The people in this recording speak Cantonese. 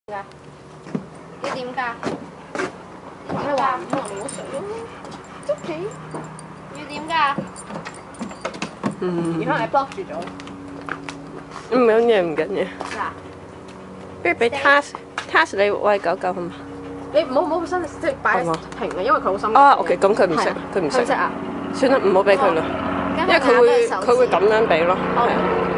要點㗎？ 係話唔可能冇水咯，捉棋。 要點㗎？ 然後你 block 住咗。 唔緊要，唔緊要。 嗱， 不如俾 task 你餵狗狗好嘛？ 你唔好身即係擺平啊，因為佢好深。 啊 ，OK， 咁佢唔識，佢唔識。 啊。 算啦，唔好俾佢啦，因為佢會咁樣俾咯。係。